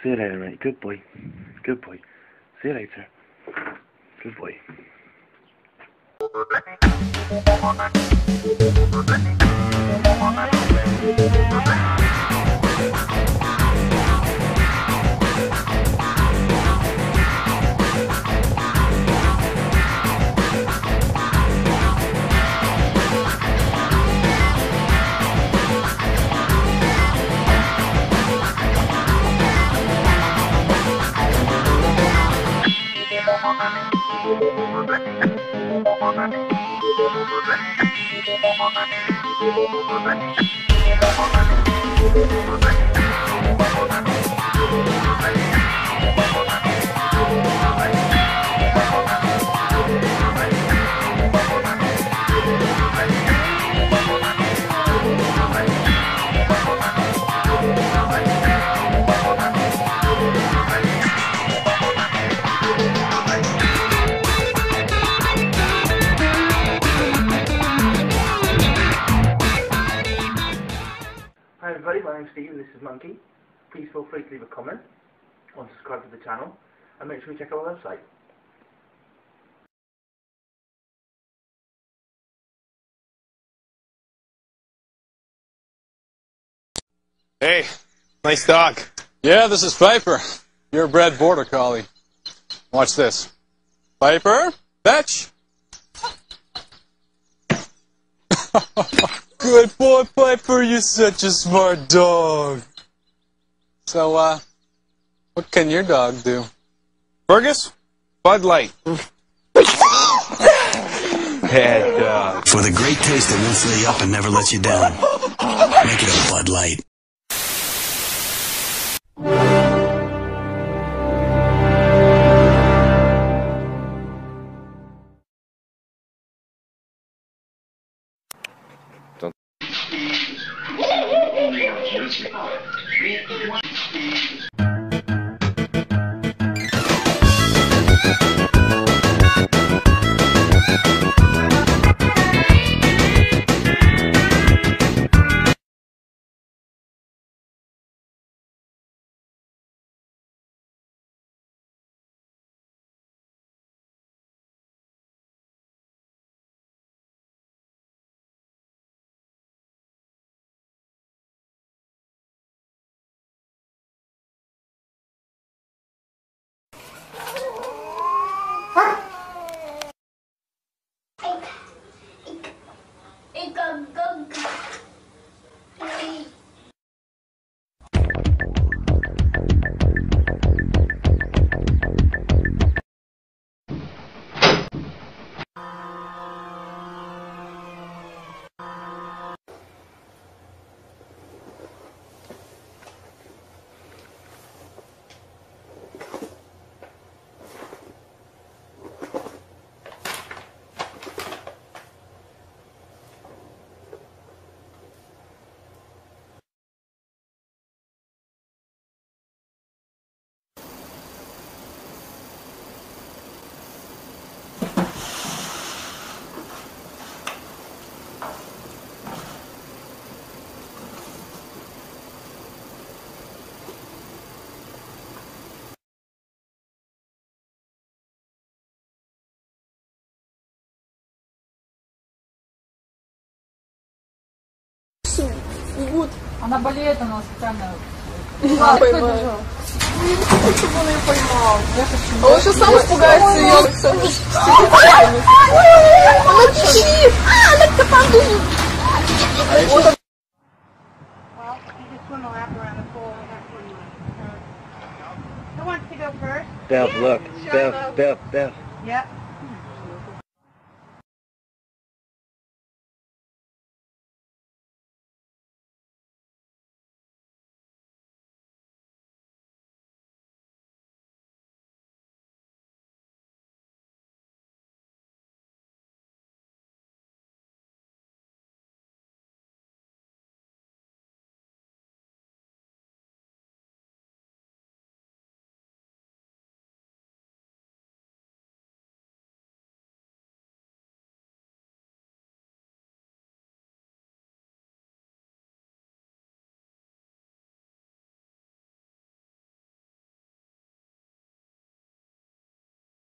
See you later, mate. Good boy. Good boy. See you later. Good boy. Hi everybody, my name's Steve and this is Monkey. Please feel free to leave a comment or subscribe to the channel and make sure you check out our website. Hey, nice dog. Yeah, this is Piper. You're a bred border collie. Watch this. Piper, fetch. Good boy, Piper. You're such a smart dog. So, what can your dog do? Fergus, Bud Light. Bad dog. For the great taste that won't fill you up and never lets you down. Make it a Bud Light. Она болеет, она специально. Да, поймал. Чтобы он ее поймал. А он сейчас сам испугается ее. Она кричит! Она капандует! Bev, look. Bev. Yep.